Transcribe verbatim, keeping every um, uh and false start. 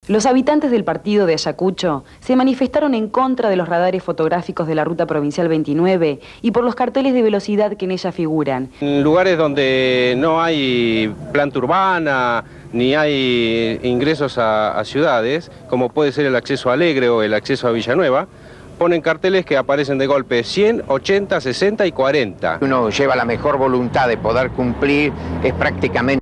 Los habitantes del partido de Ayacucho se manifestaron en contra de los radares fotográficos de la Ruta Provincial veintinueve y por los carteles de velocidad que en ella figuran. En lugares donde no hay planta urbana, ni hay ingresos a, a ciudades, como puede ser el acceso a Alegre o el acceso a Villanueva, ponen carteles que aparecen de golpe cien, ochenta, sesenta y cuarenta. Uno lleva la mejor voluntad de poder cumplir, es prácticamente